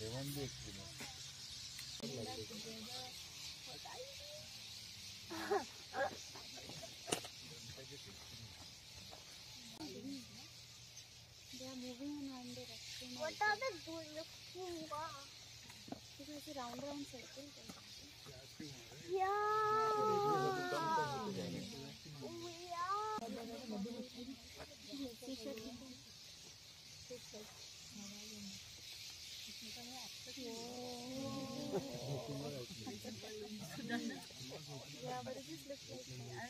Seven भी experience They are moving and the restroom. What are they doing? Because it's round circle. Yeah, but it just looks like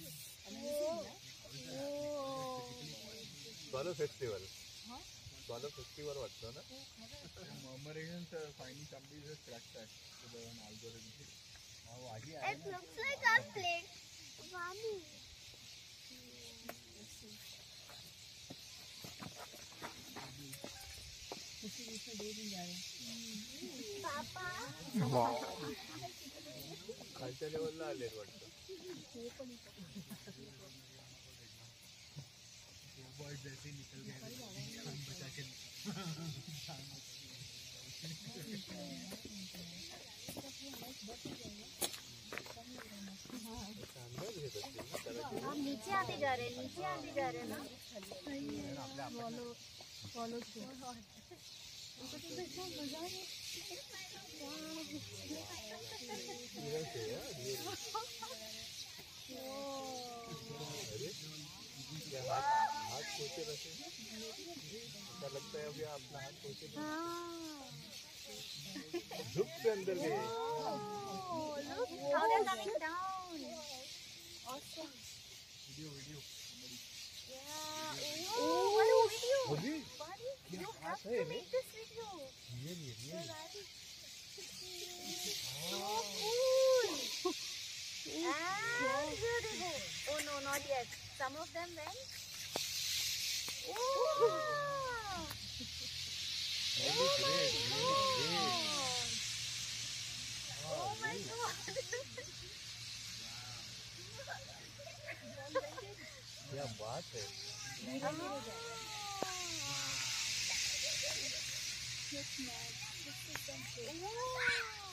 Swallow festival. Swallow festival वाटतं ना? Murmurations finding somebody just cracked that to the algorithm. It looks like a plate. Mommy. Papa. खालच्या लेवलला आलेत वाटतं. जैसे निकल गए जान बचा के हम नीचे आते जा रहे हैं ना फॉलो हाथ पोछे रखे ऐसा लगता है अभी अपना हाथ पोछे धूप से अंदर गए Look how they're coming down. Awesome. Video Yeah. Oh, what a video. अभी Buddy, you have to make this video. So cool. And here they go. Oh no, not yet. Some of them went. Oh. great. Oh my God. क्या बात है Wow.